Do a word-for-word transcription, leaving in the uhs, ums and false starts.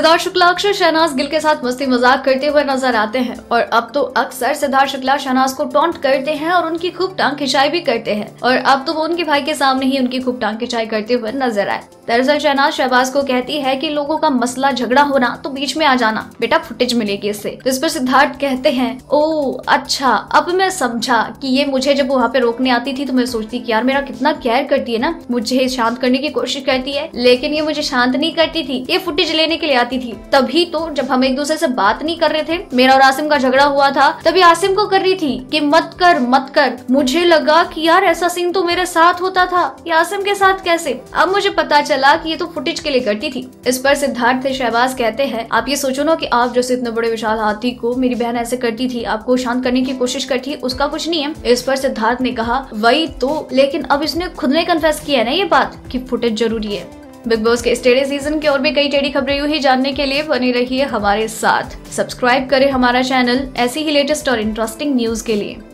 सिद्धार्थ शुक्ला अक्सर शहनाज गिल के साथ मस्ती मजाक करते हुए नजर आते हैं और अब तो अक्सर सिद्धार्थ शुक्ला शहनाज को टॉन्ट करते हैं और उनकी खूब टांग खिंचाई भी करते हैं और अब तो वो उनके भाई के सामने ही उनकी खूब टांग खिंचाई करते हुए नजर आए। दरअसल शहनाज शहबाज को कहती है कि लोगों का मसला झगड़ा होना तो बीच में आ जाना, बेटा फुटेज मिलेगी इससे। तो इस पर सिद्धार्थ कहते हैं, ओ अच्छा अब मैं समझा कि ये मुझे जब वहाँ पे रोकने आती थी तो मैं सोचती कि यार मेरा कितना केयर करती है ना, मुझे शांत करने की कोशिश करती है, लेकिन ये मुझे शांत नहीं करती थी, ये फुटेज लेने के लिए आती थी। तभी तो जब हम एक दूसरे से बात नहीं कर रहे थे, मेरा और आसिम का झगड़ा हुआ था, तभी आसिम को कर रही थी कि मत कर मत कर। मुझे लगा कि यार ऐसा सीन तो मेरे साथ होता था, ये आसिम के साथ कैसे? अब मुझे पता चला कि ये तो फुटेज के लिए करती थी। इस पर सिद्धार्थ शहबाज कहते हैं, आप ये सोचो ना कि आप जैसे इतने बड़े विशाल हाथी को मेरी बहन ऐसे करती थी, आपको शांत करने की कोशिश करती, उसका कुछ नहीं है। इस पर सिद्धार्थ ने कहा, वही तो, लेकिन अब इसने खुद ने कन्फेस किया है ना ये बात कि फुटेज जरूरी है। बिग बॉस के इस टेढ़े सीजन की और भी कई टेढ़ी खबरें यूं ही जानने के लिए बनी रहिए हमारे साथ। सब्सक्राइब करें हमारा चैनल ऐसी ही लेटेस्ट और इंटरेस्टिंग न्यूज के लिए।